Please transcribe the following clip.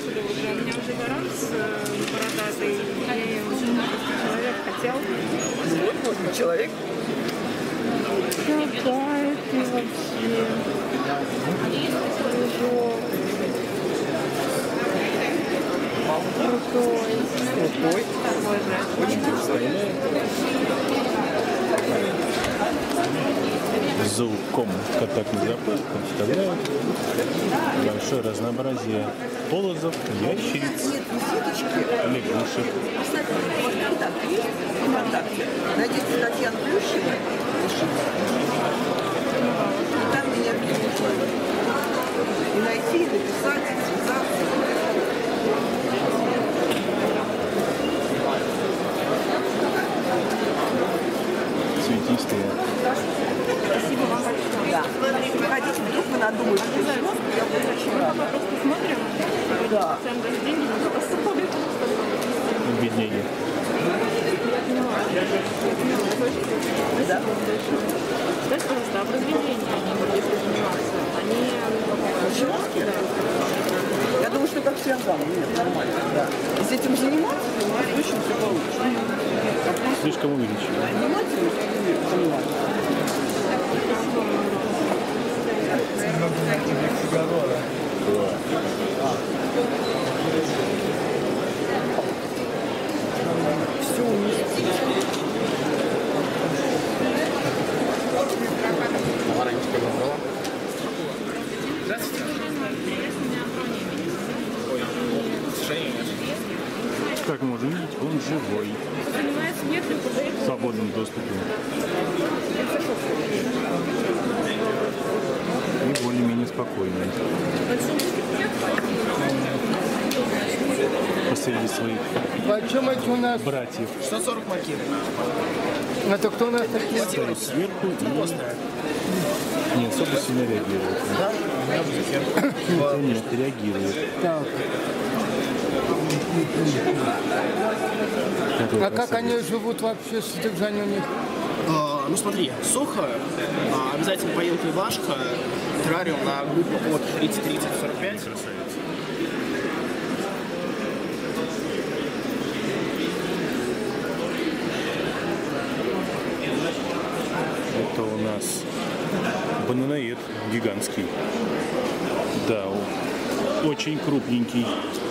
отсюда уже. У меня уже баран бородатый, и человек хотел. Вот человек. Какая ты вообще. Крутой. Крутой. Очень крутой. Зооком контактный зоопарк представляет большое разнообразие полозов, ящериц, лягушек. Найдите Татьяну Плющеву, и там меня видите. И найти, и написать, и связаться. Цветистые. Спасибо вам большое. Да. Приходите, вдруг вы надумаете, что я буду очень рада. Просто смотрим, Да. сам даже деньги не способны. Бедняги. Я поняла. Да. Знаешь, пожалуйста, образование они будут заниматься. Они... Да. Я думаю, что как все ангалы. Нет, нормально. Да. И с этим заниматься, у нас очень все получится. Слишком увеличено. Внимательно и понимать. Все уместить. Здравствуйте. Ой, Как можно видеть, он живой, Занимается нет, в свободном доступе. И более-менее спокойный. Посреди своих Почем это у нас? братьев. 140 маркир. Это кто у нас такие? Стоит сверху и не особо сильно реагирует. Да? Хотя нет, реагирует. Так. Какой А как красавец. они живут вообще, содержание у них? Ну смотри, сухо, обязательно поилка и влажка, террариум на группу от 30-30-45. Это у нас бананоед гигантский. Да, очень крупненький.